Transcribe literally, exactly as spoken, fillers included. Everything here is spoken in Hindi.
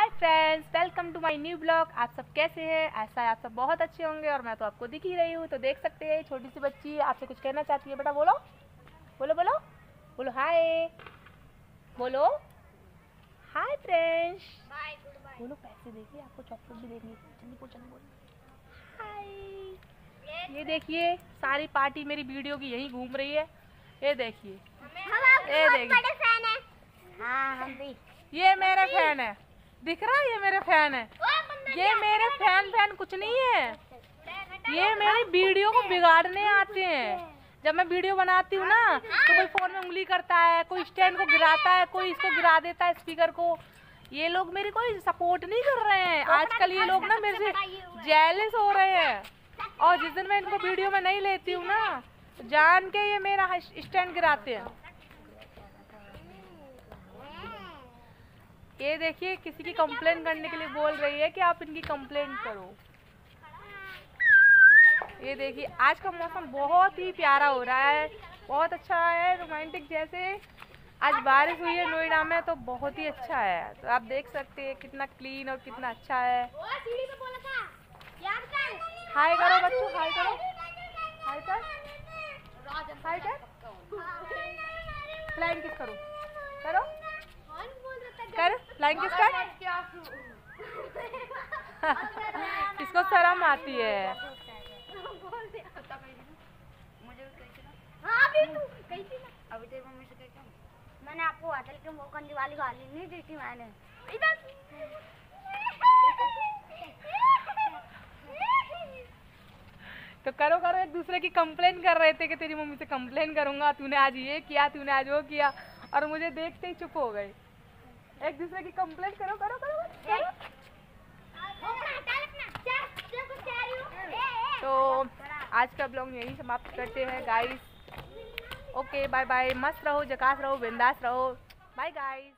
Hi friends, welcome to my new blog. आप सब कैसे हैं? ऐसा है आप सब बहुत अच्छे होंगे और मैं तो आपको दिख ही रही हूँ। तो देख सकते हैं छोटी सी बच्ची आपसे कुछ कहना चाहती है। बेटा बोलो बोलो बोलो बोलो हाय, बोलो हाय फ्रेंड्स, बोलो पैसे देखिए, आपको चॉकलेट भी देंगे। जल्दी बोल जल्दी बोल हाय। ये देखिए सारी पार्टी मेरी वीडियो की यहीं घूम रही है। ये देखिए, ये देखिए, हाँ हम भी। ये मेरे फैन है, दिख रहा है? ये मेरे फैन है। ये मेरे फैन फैन कुछ नहीं है, ये मेरी वीडियो को बिगाड़ने आते हैं। जब मैं वीडियो बनाती हूँ ना तो कोई फोन में उंगली करता है, कोई स्टैंड को गिराता है, कोई इसको गिरा देता है स्पीकर को। ये लोग मेरी कोई सपोर्ट नहीं कर रहे हैं। आजकल ये लोग ना मेरे से जेलस हो रहे हैं, और जिस दिन मैं इनको वीडियो में नहीं लेती हूँ ना तो जान के ये मेरा स्टैंड गिराते हैं। ये देखिए किसी की कंप्लेंट करने के लिए बोल रही है कि आप इनकी कंप्लेंट करो। ये देखिए आज का मौसम बहुत ही प्यारा हो रहा है, बहुत अच्छा है, रोमांटिक जैसे। आज बारिश हुई है नोएडा में तो बहुत ही अच्छा है। तो आप देख सकते हैं कितना क्लीन और कितना अच्छा है। हाय करो बच्चों, हाय करो, हाय कर, हाय कर, फ्लाइंग किस करो, करो कर, फ्लाइंग किस कर। इसको शर्म आती है। अभी तेरी मम्मी से कहता हूँ, मैंने आपको होटल के मोकंदी वाली गाली नहीं दी थी मैंने। तो करो करो, एक दूसरे की कंप्लेन कर रहे थे कि तेरी मम्मी से कंप्लेन करूंगा, तूने आज ये किया, तूने आज वो किया, और मुझे देखते ही चुप हो गए। एक दूसरे की कंप्लेन करो करो करो, करो। तो आज का ब्लॉग यही समाप्त करते हैं गाइस। ओके बाय बाय, मस्त रहो, झकास रहो, बिंदास रहो। Bye guys.